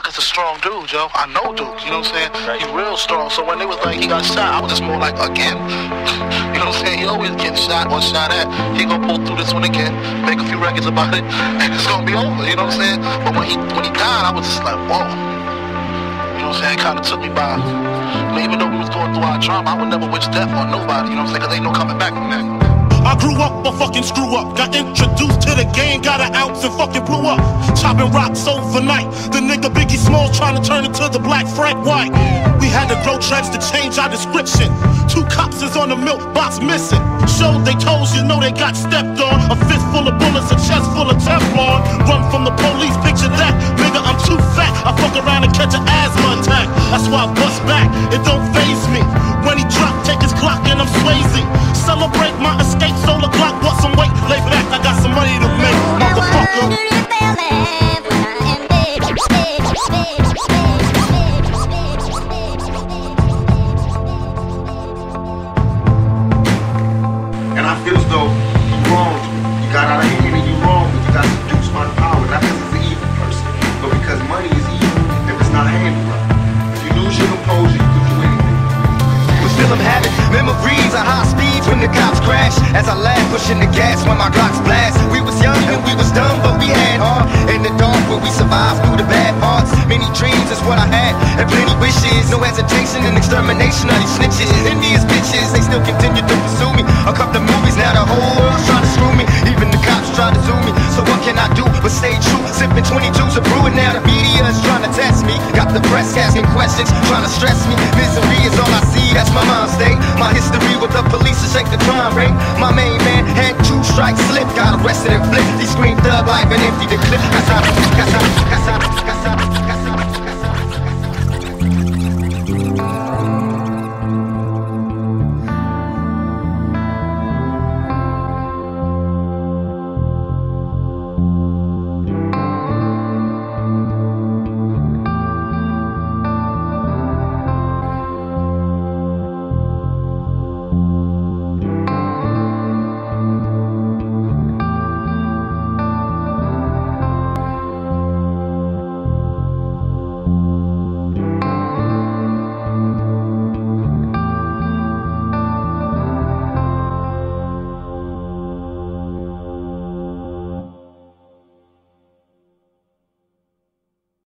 is a strong dude, yo. I know Duke, you know what I'm saying? He real strong. So when they was like, he got shot, I was just more like, again? You know what I'm saying? He always getting shot or shot at. He gonna pull through this one again, make a few records about it, and it's gonna be over, you know what I'm saying? But when he died, I was just like, whoa. You know what I'm saying? It kind of took me by. Even though we was going through our trauma, I would never wish death on nobody, you know what I'm saying? Cause ain't no coming back from that. I grew up a fucking screw up. Got introduced to the game, got an ounce and fucking blew up. Chopping rocks overnight. The nigga Biggie Smalls trying to turn into the Black Frank White. We had to grow dreads to change our description. 2 cops is on the milk box missing. Showed they toes, you know they got stepped on. A fist full of bullets, a chest full of Teflon. Run from the police, picture that. Nigga, I'm too fat. I fuck around and catch an asthma attack. That's why I bust back, it don't faze me. When he drop, take his clock and I'm Swayze. Celebrate my escape, solar clock, bought some weight, lay back, I got some money to make, motherfucker. And I feel as though you wronged me. You got out of hand and you wronged me. You got seduced by the power, not because it's an evil person, but because money is evil if it's not handled right. If you lose your composure, you can do anything. But still I'm having memories of high speeds when the cops crash. As I laugh, pushing the gas when my Glocks blast. We was young and we was dumb, but we had heart. In the dark where we survived through the bad parts. Many dreams is what I had, and plenty wishes. No hesitation and extermination of these snitches. Envious bitches, they still continue to pursue me. A couple of movies, now the whole world's trying to screw me. Even the cops try to zoom me. So what can I do but stay true? Sipping 22s of brewing, now the media is trying to test me. Got the press asking questions, trying to stress me. Misery is all I see, that's my mind state. My history with the police to shake the crime rate. My main man had 2 strikes slip, got arrested and flipped. He screamed thug life and emptied the clip.